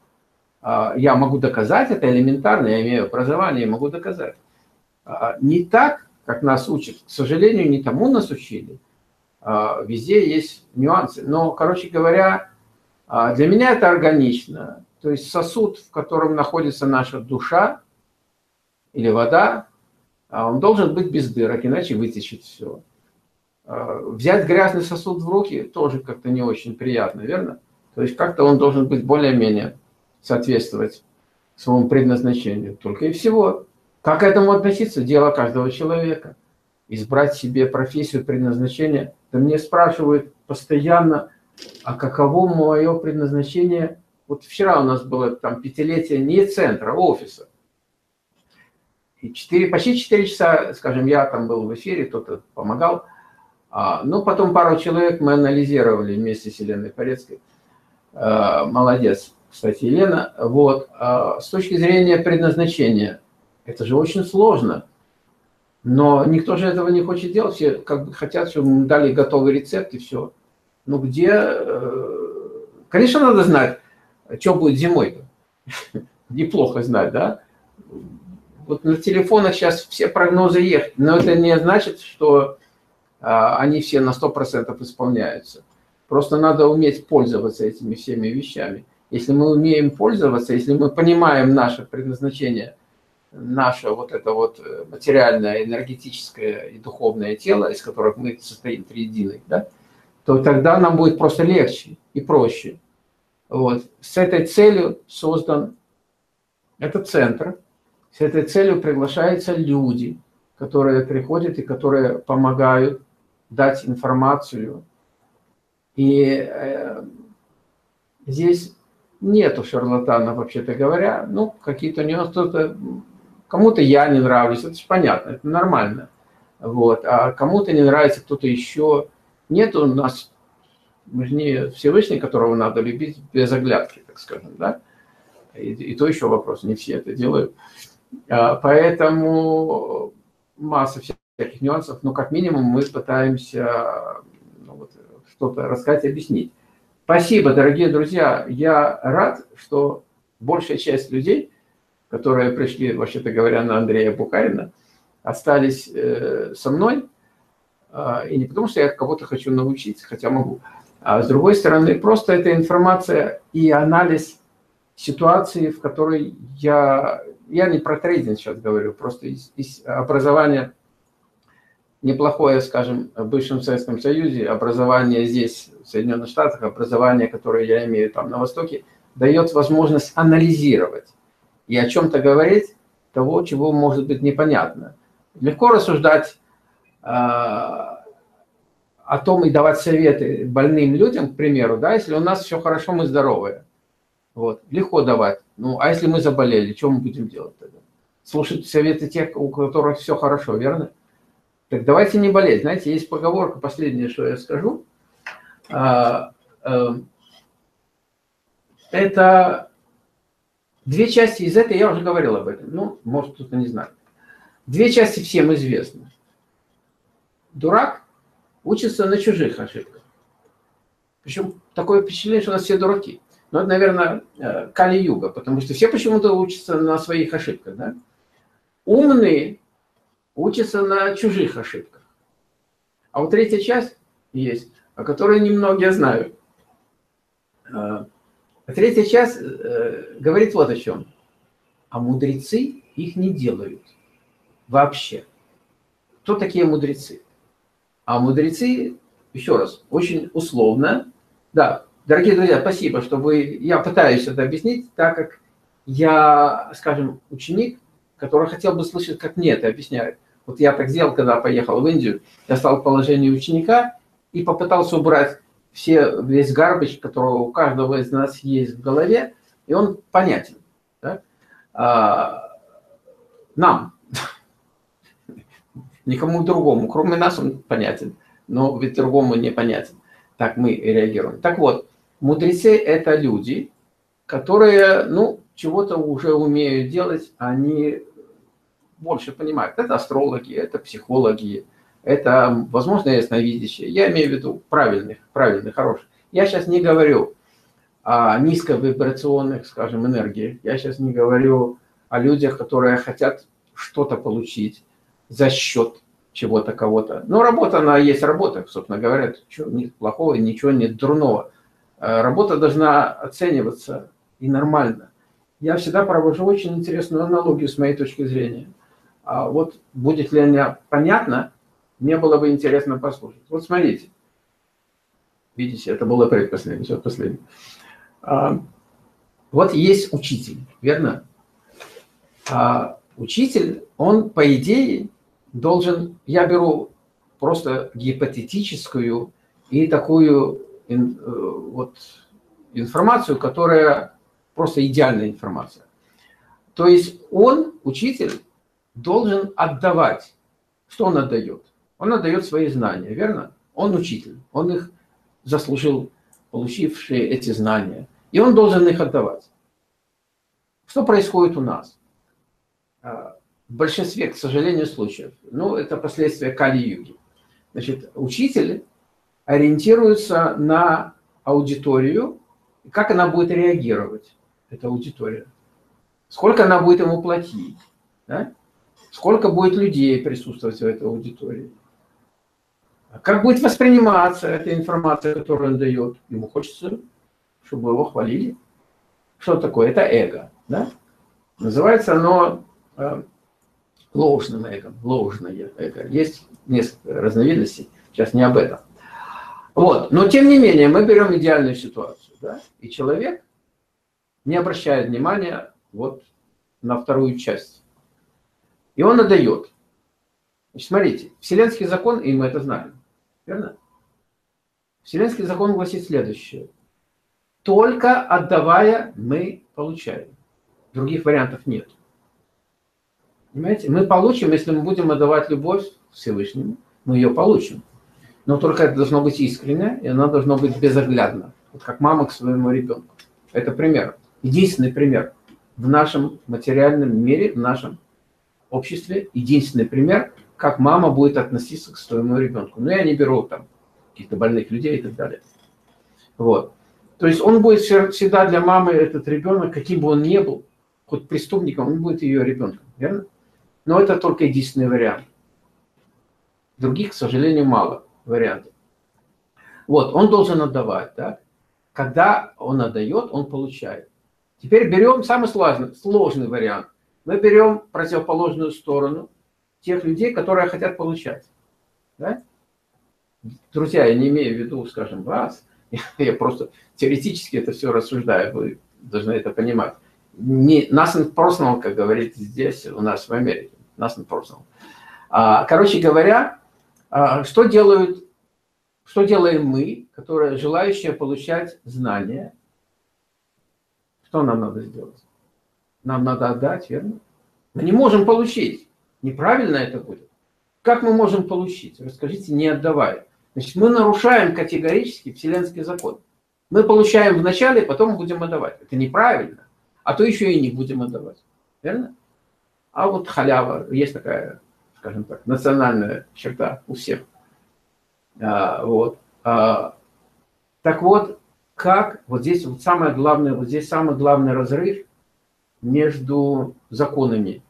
Я могу доказать это элементарно, я имею образование, я могу доказать. Не так, как нас учат. К сожалению, не тому нас учили. Везде есть нюансы. Но, короче говоря, для меня это органично. То есть сосуд, в котором находится наша душа или вода, он должен быть без дырок, иначе вытечет все. Взять грязный сосуд в руки тоже как-то не очень приятно, верно? То есть как-то он должен быть более-менее соответствовать своему предназначению. Только и всего. Как к этому относиться? Дело каждого человека. Избрать себе профессию, предназначение. Да мне спрашивают постоянно, а каково мое предназначение? Вот вчера у нас было там пятилетие не центра, а офиса. И четыре, почти четыре часа, скажем, я там был в эфире, кто-то помогал. А, ну, потом пару человек мы анализировали вместе с Еленой Порецкой. А, молодец, кстати, Елена. Вот. А, с точки зрения предназначения, это же очень сложно. Но никто же этого не хочет делать. Все как бы хотят, чтобы мы дали готовый рецепт и все. Ну, где... Конечно, надо знать, что будет зимой-то. Неплохо знать, да? Вот на телефонах сейчас все прогнозы есть, но это не значит, что а, они все на сто процентов исполняются. Просто надо уметь пользоваться этими всеми вещами. Если мы умеем пользоваться, если мы понимаем наше предназначение, наше вот это вот материальное, энергетическое и духовное тело, из которых мы состоим триединый, да, то тогда нам будет просто легче и проще. Вот. С этой целью создан этот центр. С этой целью приглашаются люди, которые приходят и которые помогают дать информацию. И э, здесь нету шарлатанов, вообще-то говоря. Ну, какие-то нюансы. Кому-то я не нравлюсь, это же понятно, это нормально. Вот. А кому-то не нравится кто-то еще. Нет у нас, мы же не Всевышний, которого надо любить без оглядки, так скажем, да? И, и то еще вопрос, не все это делают. Поэтому масса всяких нюансов, но как минимум мы пытаемся ну, вот, что-то рассказать, объяснить. Спасибо, дорогие друзья. Я рад, что большая часть людей, которые пришли, вообще-то говоря, на Андрея Бухарина, остались э, со мной. Э, и не потому, что я кого-то хочу научить, хотя могу. А с другой стороны, просто это информация и анализ ситуации, в которой я... Я не про трейдинг сейчас говорю, просто из, из образования неплохое, скажем, в бывшем Советском Союзе, образование здесь, в Соединенных Штатах, образование, которое я имею там на Востоке, дает возможность анализировать и о чем-то говорить, того, чего может быть непонятно. Легко рассуждать э, о том и давать советы больным людям, к примеру, да, если у нас все хорошо, мы здоровые. Вот. Легко давать. Ну, а если мы заболели, что мы будем делать тогда? Слушать советы тех, у которых все хорошо, верно? Так давайте не болеть. Знаете, есть поговорка, последнее, что я скажу. Это две части из этой, я уже говорил об этом. Ну, может, кто-то не знает. Две части всем известны. Дурак учится на чужих ошибках. Причем такое впечатление, что у нас все дураки. Но это, наверное, Кали-юга, потому что все почему-то учатся на своих ошибках. Да? Умные учатся на чужих ошибках. А вот третья часть есть, о которой немногие знают. Третья часть говорит вот о чем. А мудрецы их не делают вообще. Кто такие мудрецы? А мудрецы, еще раз, очень условно. Да, дорогие друзья, спасибо, что вы... Я пытаюсь это объяснить, так как я, скажем, ученик, который хотел бы слышать, как мне это объясняют. Вот я так сделал, когда поехал в Индию. Я стал в положении ученика и попытался убрать все, весь гарбич, который у каждого из нас есть в голове, и он понятен. Да? А, нам. Никому другому. Кроме нас он понятен, но ведь другому непонятен. Так мы реагируем. Так вот, мудрецы – это люди, которые, ну, чего-то уже умеют делать, они больше понимают. Это астрологи, это психологи, это, возможно, ясновидящие. Я имею в виду правильных, правильных, хороших. Я сейчас не говорю о низковибрационных, скажем, энергиях. Я сейчас не говорю о людях, которые хотят что-то получить за счет чего-то, кого-то. Но работа, она есть работа, собственно говоря. Ничего нет плохого, ничего нет дурного. Работа должна оцениваться и нормально. Я всегда провожу очень интересную аналогию с моей точки зрения. А вот будет ли она понятна, мне было бы интересно послушать. Вот смотрите. Видите, это было предпоследнее, сейчас последнее. А, вот есть учитель, верно? А учитель, он, по идее, должен... Я беру просто гипотетическую и такую вот информацию, которая просто идеальная информация. То есть он, учитель, должен отдавать. Что он отдает? Он отдает свои знания, верно? Он учитель, он их заслужил, получивший эти знания. И он должен их отдавать. Что происходит у нас? В большинстве, к сожалению, случаев, ну, это последствия Кали-юги. Значит, учитель ориентируется на аудиторию, как она будет реагировать, эта аудитория. Сколько она будет ему платить, да? Сколько будет людей присутствовать в этой аудитории. Как будет восприниматься эта информация, которую он дает. Ему хочется, чтобы его хвалили. Что такое? Это эго. Да? Называется оно э, ложным эго. Ложное эго. Есть несколько разновидностей. Сейчас не об этом. Вот. Но тем не менее, мы берем идеальную ситуацию. Да? И человек не обращает внимания вот на вторую часть. И он отдает. Значит, смотрите, вселенский закон, и мы это знаем. Верно? Вселенский закон гласит следующее. Только отдавая, мы получаем. Других вариантов нет. Понимаете? Мы получим, если мы будем отдавать любовь Всевышнему, мы ее получим. Но только это должно быть искренне, и оно должно быть безоглядно. Вот как мама к своему ребенку. Это пример. Единственный пример. В нашем материальном мире, в нашем обществе, единственный пример, как мама будет относиться к своему ребенку. Но я не беру там каких-то больных людей и так далее. Вот. То есть он будет всегда для мамы, этот ребенок, каким бы он ни был, хоть преступником, он будет ее ребенком. Верно? Но это только единственный вариант. Других, к сожалению, мало вариантов. Вот, он должен отдавать. Так? Когда он отдает, он получает. Теперь берем самый сложный, сложный вариант. Мы берем противоположную сторону тех людей, которые хотят получать. Да? Друзья, я не имею в виду, скажем, вас. Я просто теоретически это все рассуждаю. Вы должны это понимать. Не, nothing personal, как говорит здесь, у нас в Америке. Nothing personal. А, короче говоря, а, что делают, что делаем мы, которые желающие получать знания? Что нам надо сделать? Нам надо отдать, верно? Мы не можем получить. Неправильно это будет. Как мы можем получить? Расскажите, не отдавая. Значит, мы нарушаем категорически вселенский закон. Мы получаем вначале, потом будем отдавать. Это неправильно. А то еще и не будем отдавать. Верно? А вот халява, есть такая, скажем так, национальная черта у всех. А, вот. А, Так вот, как, вот здесь вот самое главное, вот здесь самый главный разрыв между законами.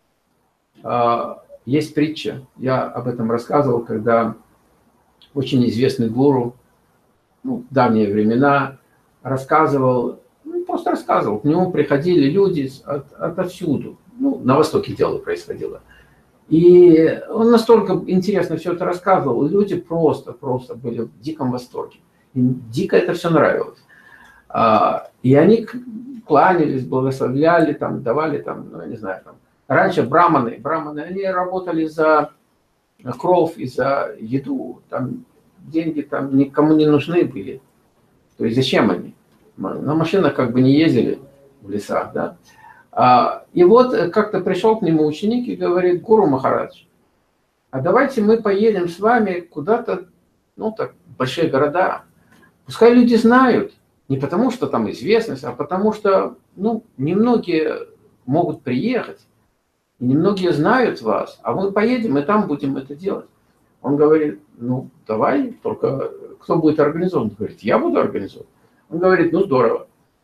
Есть притча, я об этом рассказывал, когда очень известный гуру, ну, в давние времена, рассказывал, ну, просто рассказывал, к нему приходили люди от, отовсюду, ну, на Востоке дело происходило. И он настолько интересно все это рассказывал, и люди просто, просто были в диком восторге. Им дико это все нравилось. И они кланялись, благословляли, там, давали, там, ну, я не знаю, там. Раньше браманы, браманы, они работали за кров и за еду, там деньги там никому не нужны были. То есть зачем они? На машинах как бы не ездили в лесах, да. И вот как-то пришел к нему ученик и говорит: Гуру Махарадж, а давайте мы поедем с вами куда-то, ну так, в большие города. Пускай люди знают, не потому что там известность, а потому что, ну, немногие могут приехать, и немногие знают вас, а мы поедем и там будем это делать. Он говорит: ну, давай, только кто будет организован? Он говорит: я буду организован. Он говорит: ну, здорово.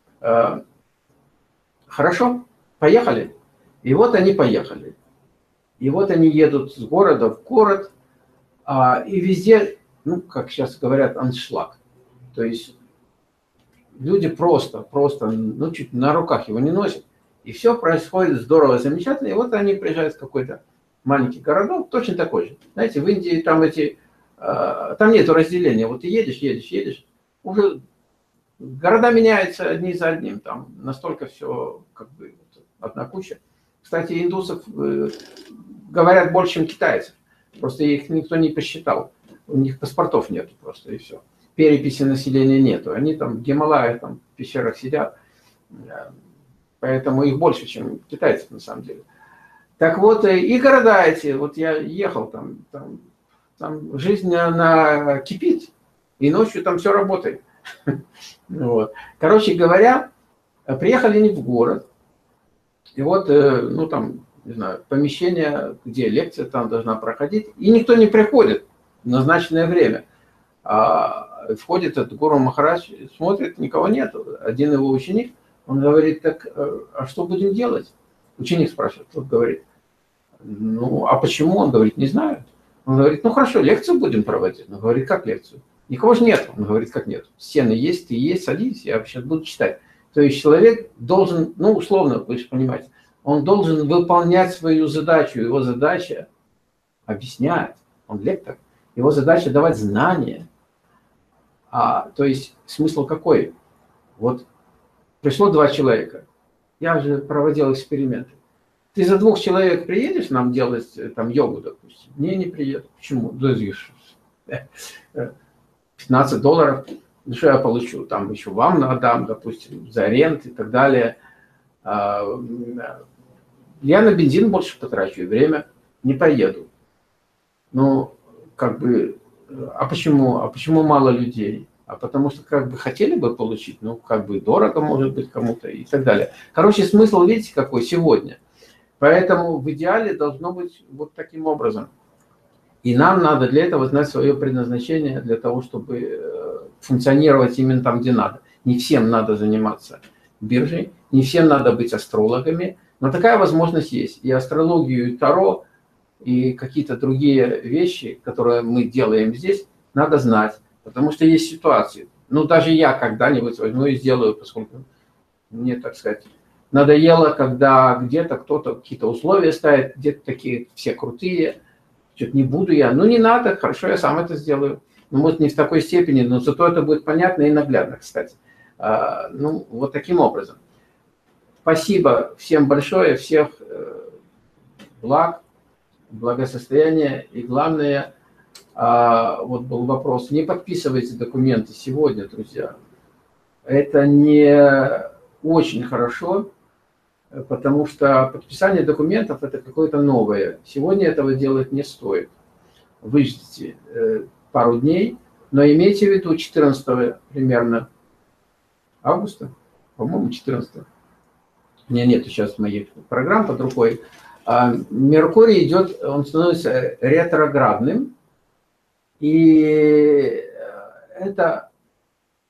Хорошо, поехали. И вот они поехали. И вот они едут с города в город, и везде, ну, как сейчас говорят, аншлаг. То есть люди просто, просто, ну, чуть на руках его не носят. И все происходит здорово, замечательно. И вот они приезжают в какой-то маленький городок, точно такой же. Знаете, в Индии там эти, там нету разделения. Вот ты едешь, едешь, едешь, уже города меняются одни за одним. Там настолько все, как бы, одна куча. Кстати, индусов говорят больше, чем китайцев. Просто их никто не посчитал. У них паспортов нету просто, и все. Переписи населения нету. Они там в Гималаях, там в пещерах сидят. Поэтому их больше, чем китайцев на самом деле. Так вот, и города эти, вот я ехал там, там, там жизнь она кипит, и ночью там все работает. Вот. Короче говоря, приехали они в город, и вот, ну там, не знаю, помещение, где лекция там должна проходить, и никто не приходит в назначенное время. А входит этот Гуру Махарадж, смотрит, никого нет. Один его ученик, он говорит: так, а что будем делать? Ученик спрашивает, тот говорит: ну, а почему? Он говорит: не знаю. Он говорит: ну хорошо, лекцию будем проводить. Он говорит: как лекцию? Никого же нет. Он говорит: как нет? Стены есть, ты есть, садись, я сейчас буду читать. То есть человек должен, ну условно, вы же понимаете, он должен выполнять свою задачу. Его задача объяснять. Он лектор. Его задача давать знания. А, то есть смысл какой? Вот пришло два человека. Я же проводил эксперименты. Ты за двух человек приедешь нам делать там йогу, допустим? Не, не приеду. Почему? пятнадцать долларов. Ну, что я получу? Там еще вам отдам, допустим, за аренду и так далее. Я на бензин больше потрачу, и время не поеду. Ну, как бы, а почему? А почему мало людей? А потому что как бы хотели бы получить, ну, как бы дорого может быть кому-то и так далее. Короче, смысл, видите, какой сегодня. Поэтому в идеале должно быть вот таким образом. И нам надо для этого знать свое предназначение, для того, чтобы функционировать именно там, где надо. Не всем надо заниматься биржей, не всем надо быть астрологами, но такая возможность есть. И астрологию, и таро, и какие-то другие вещи, которые мы делаем здесь, надо знать. Потому что есть ситуации. Ну, даже я когда-нибудь возьму и сделаю, поскольку мне, так сказать, надоело, когда где-то кто-то какие-то условия ставит, где-то такие все крутые. Что-то не буду я. Ну, не надо, хорошо, я сам это сделаю. Ну, может, не в такой степени, но зато это будет понятно и наглядно, кстати. А, ну, вот таким образом. Спасибо всем большое, всех благ, благосостояния. И главное, а, вот был вопрос, не подписывайте документы сегодня, друзья. Это не очень хорошо, потому что подписание документов – это какое-то новое. Сегодня этого делать не стоит. Выждите пару дней, но имейте в виду четырнадцатого примерно августа, по-моему, четырнадцатого. У меня нет сейчас моих программ под рукой. Меркурий идет, он становится ретроградным. И это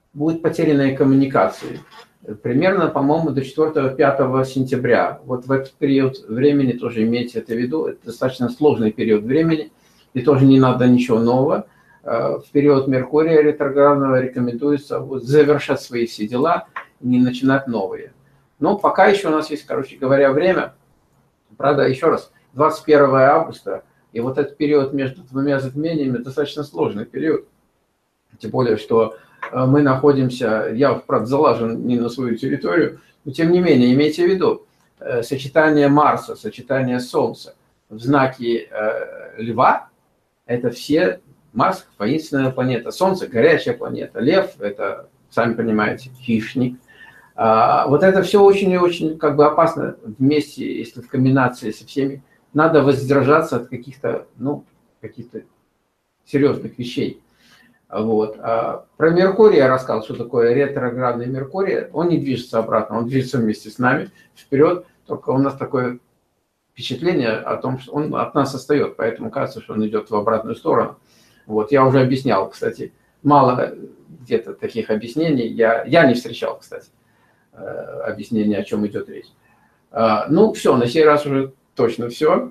будут потерянные коммуникации. Примерно, по-моему, до четвёртого-пятого сентября. Вот в этот период времени тоже имейте это в виду. Это достаточно сложный период времени, и тоже не надо ничего нового. В период Меркурия ретроградного рекомендуется вот завершать свои все дела, не начинать новые. Но пока еще у нас есть, короче говоря, время. Правда, еще раз, двадцать первого августа, и вот этот период между двумя затмениями достаточно сложный период. Тем более, что мы находимся, я, правда, залажен не на свою территорию, но тем не менее, имейте в виду, сочетание Марса, сочетание Солнца в знаке Льва, это все Марс, воинственная планета, Солнце, горячая планета, Лев, это, сами понимаете, хищник. Вот это все очень и очень как бы опасно вместе, если в комбинации со всеми. Надо воздержаться от каких-то, ну, каких-то серьезных вещей. Вот. А про Меркурий я рассказал, что такое ретроградный Меркурий. Он не движется обратно, он движется вместе с нами вперед. Только у нас такое впечатление о том, что он от нас отстает, поэтому кажется, что он идет в обратную сторону. Вот. Я уже объяснял, кстати, мало где-то таких объяснений. Я, я не встречал, кстати, объяснения, о чем идет речь. Ну, все, на сей раз уже точно все.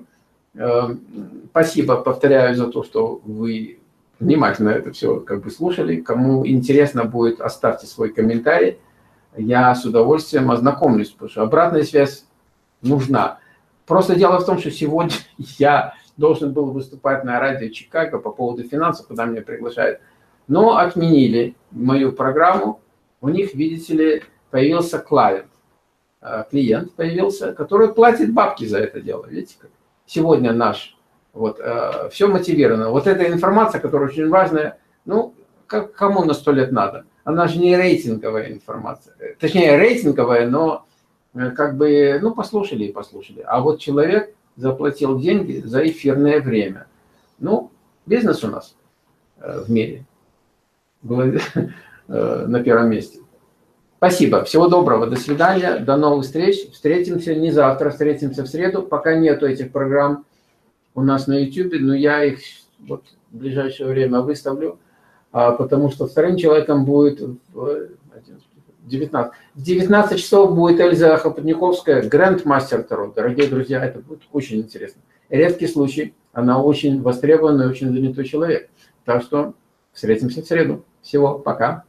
Спасибо, повторяю, за то, что вы внимательно это все как бы слушали. Кому интересно будет, оставьте свой комментарий. Я с удовольствием ознакомлюсь, потому что обратная связь нужна. Просто дело в том, что сегодня я должен был выступать на радио Чикаго по поводу финансов, куда меня приглашают, но отменили мою программу. У них, видите ли, появился клиент, клиент появился, который платит бабки за это дело. Видите, как сегодня наш, вот, э, все мотивировано. Вот эта информация, которая очень важная, ну, как, кому на сто лет надо? Она же не рейтинговая информация. Точнее, рейтинговая, но э, как бы, ну, послушали и послушали. А вот человек заплатил деньги за эфирное время. Ну, бизнес у нас э, в мире был э, на первом месте. Спасибо. Всего доброго. До свидания. До новых встреч. Встретимся не завтра, встретимся в среду. Пока нету этих программ у нас на YouTube, но я их вот в ближайшее время выставлю, потому что вторым человеком будет в девятнадцать. В девятнадцать часов будет Эльза Хлопотниковская, Грандмастер Таро. Дорогие друзья, это будет очень интересно. Редкий случай. Она очень востребованный, очень занятой человек. Так что встретимся в среду. Всего. Пока.